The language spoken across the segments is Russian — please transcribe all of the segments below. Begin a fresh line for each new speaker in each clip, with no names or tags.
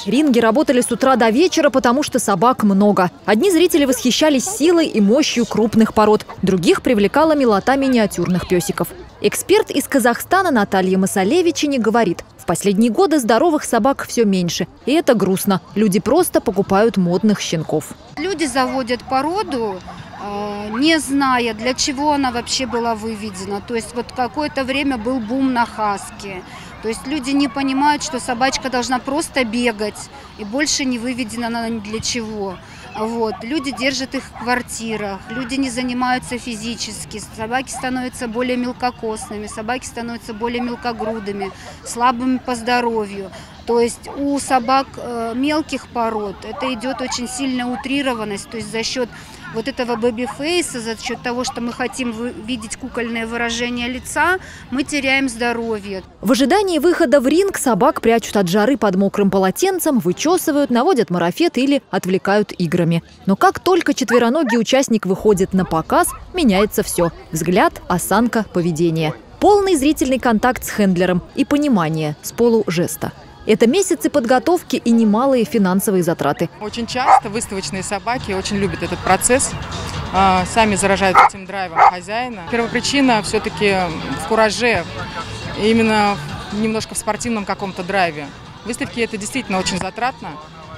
Ринги работали с утра до вечера, потому что собак много. Одни зрители восхищались силой и мощью крупных пород, других привлекала милота миниатюрных песиков. Эксперт из Казахстана Наталья Масалевичини говорит, в последние годы здоровых собак все меньше. И это грустно. Люди просто покупают модных щенков.
Люди заводят породу, не зная, для чего она вообще была выведена. То есть вот какое-то время был бум на хаски. То есть люди не понимают, что собачка должна просто бегать и больше не выведена она ни для чего. Вот. Люди держат их в квартирах, люди не занимаются физически, собаки становятся более мелкокосными, собаки становятся более мелкогрудыми, слабыми по здоровью. То есть у собак мелких пород это идет очень сильная утрированность, то есть за счет вот этого бэби-фейса, за счет того, что мы хотим видеть кукольное выражение лица, мы теряем здоровье.
В ожидании выхода в ринг собак прячут от жары под мокрым полотенцем, вычесывают, наводят марафет или отвлекают играми. Но как только четвероногий участник выходит на показ, меняется все – взгляд, осанка, поведение. Полный зрительный контакт с хендлером и понимание с полужеста. Это месяцы подготовки и немалые финансовые затраты.
Очень часто выставочные собаки очень любят этот процесс, сами заражают этим драйвом хозяина. Первопричина все-таки в кураже, именно немножко в спортивном каком-то драйве. Выставки это действительно очень затратно.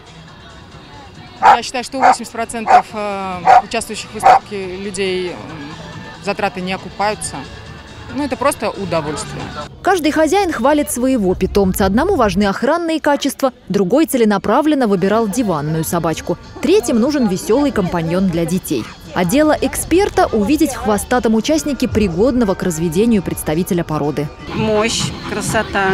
Я считаю, что у 80% участвующих в выставке людей затраты не окупаются. Ну, это просто удовольствие.
Каждый хозяин хвалит своего питомца. Одному важны охранные качества, другой целенаправленно выбирал диванную собачку. Третьим нужен веселый компаньон для детей. А дело эксперта – увидеть в хвостатом участнике пригодного к разведению представителя породы.
Мощь, красота.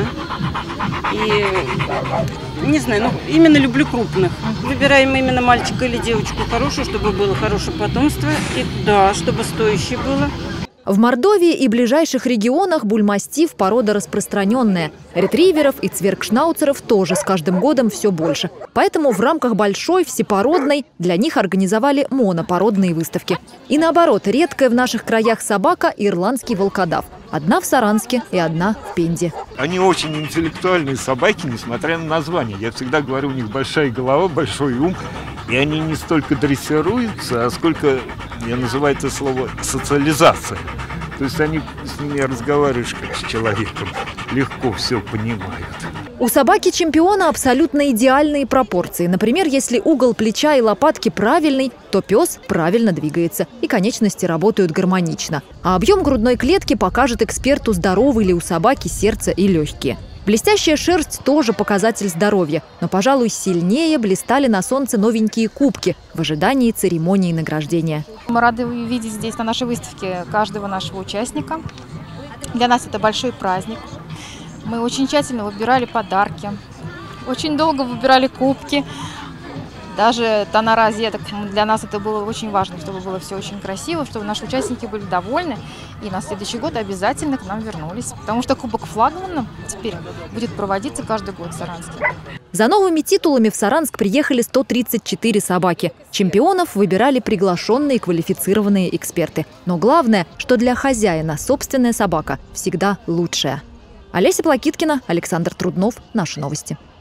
И, не знаю, именно люблю крупных. Выбираем именно мальчика или девочку хорошую, чтобы было хорошее потомство. И да, чтобы стоящее было.
В Мордовии и ближайших регионах бульмастиф – порода распространенная. Ретриверов и цвергшнауцеров тоже с каждым годом все больше. Поэтому в рамках большой, всепородной для них организовали монопородные выставки. И наоборот, редкая в наших краях собака – ирландский волкодав. Одна в Саранске и одна в Пензе.
Они очень интеллектуальные собаки, несмотря на название. Я всегда говорю, у них большая голова, большой ум. И они не столько дрессируются, а сколько, я называю это слово, социализация. То есть они с ними разговариваешь как с человеком, легко все понимают.
У собаки-чемпиона абсолютно идеальные пропорции. Например, если угол плеча и лопатки правильный, то пес правильно двигается и конечности работают гармонично. А объем грудной клетки покажет эксперту, здоровы ли у собаки сердце и легкие. Блестящая шерсть тоже показатель здоровья, но, пожалуй, сильнее блистали на солнце новенькие кубки в ожидании церемонии награждения.
Мы рады видеть здесь на нашей выставке каждого нашего участника. Для нас это большой праздник. Мы очень тщательно выбирали подарки, очень долго выбирали кубки. Даже тона розеток, для нас это было очень важно, чтобы было все очень красиво, чтобы наши участники были довольны. И на следующий год обязательно к нам вернулись. Потому что Кубок флагмана теперь будет проводиться каждый год в Саранске.
За новыми титулами в Саранск приехали 134 собаки. Чемпионов выбирали приглашенные квалифицированные эксперты. Но главное, что для хозяина собственная собака всегда лучшая. Олеся Плакиткина, Александр Труднов. Наши новости.